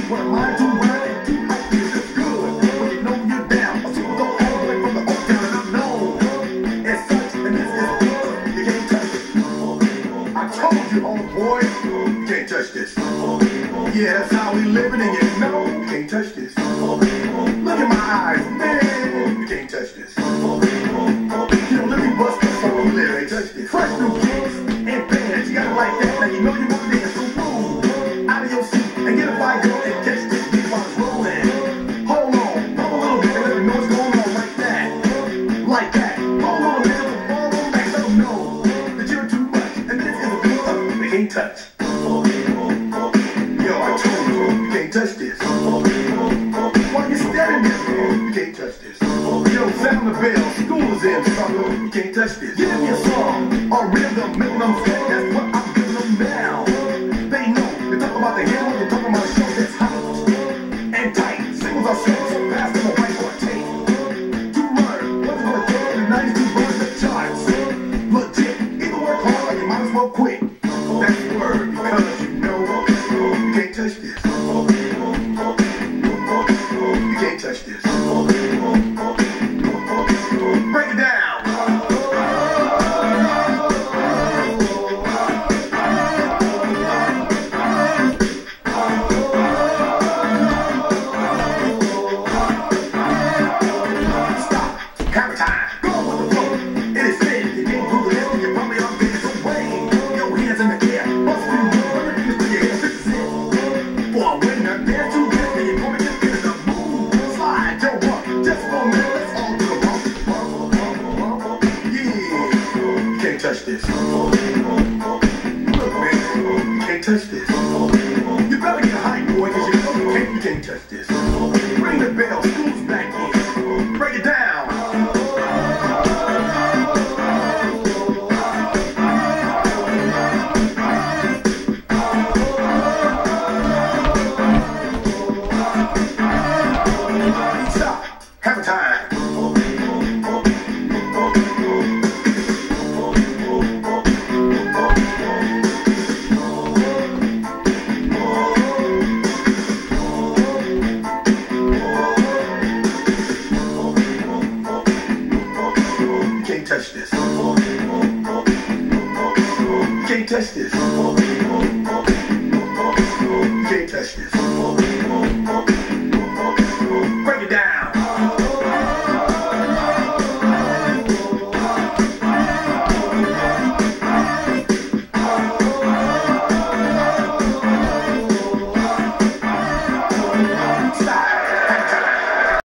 When I'm mind too right and too high, it's good. When you know you're down, a super go all the way from the old town, and I'm known as such, and this is good. You can't touch it. I told you, homeboy, you can't touch this. Yeah, that's how we living, and you know you can't touch this. Look in my eyes, man, you can't touch this. You know, let me bust this on the lyrics. Touch this. Fresh new kicks and bands, you gotta like that. Now you know you want to dance, so move out of your seat and get a fire girl and catch this beat while it's rolling. Hold on, pump a little bit and let them know what's going on like that. Like that. Hold on, man, so fall on back, let them know that you're too much and this is a good stuff they can't touch. Yo, I told you can't touch this. While you're standing there, you can't touch this. Yo, sound the bell, school is in trouble, you can't touch this. Give me a song or rhythm, making them sweat, that's what I'm giving them now. They know, they talk about the hill, they talk about a show that's hot and tight. Singles are singles, so fast, them a white or tape. To learn what's gonna take in the 90s to burn the charts. Legit, either work hard or you might as well quit. That's the word, because you know you can't touch this. You can't touch this. Break it down. Stop. Camera time. Go with the flow. It is said if you can't do the left, then you probably are getting some way. Your hands in the air. Must be moving. Put your hands to the set. For a winner, dance to get me. You're gonna just get a move. Slide your walk. Just for a minute. Let's all do the bump. Yeah. You can't touch this. Look, man. You can't touch this. You better get hype, boy, because you can't touch this. Ring the bell. School's back in. Break it down. Stop. Have a time. You can't touch this. You can't touch this. You can't touch this.